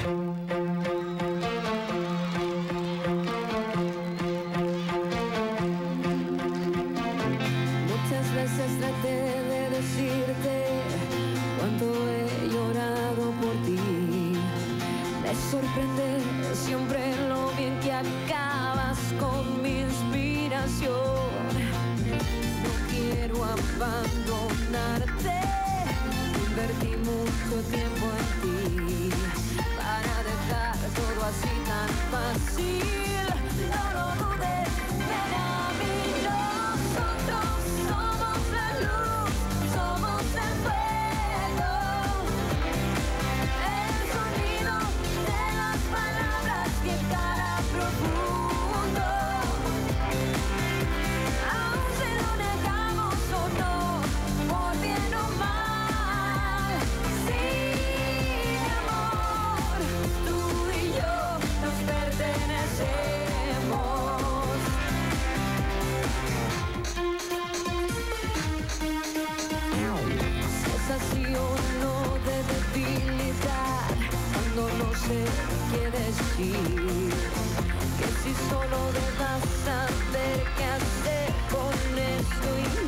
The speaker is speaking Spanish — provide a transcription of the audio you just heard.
Muchas veces traté de decirte cuánto he llorado por ti. Me sorprende siempre lo bien que acabas con mi inspiración. No quiero abandonarte, invertí mucho tiempo en ti para dejar todo así tan fácil. No lo dudes, ven a mí. Nosotros somos la luz, somos el fuego, el sonido de las palabras que cala profundo. Aun si lo negamos o no, por bien o mal, sí, amor, tú y yo nos pertenecemos. Si es así o no de debilidad, cuando no sé qué decir, que si solo debas saber qué hacer con esto y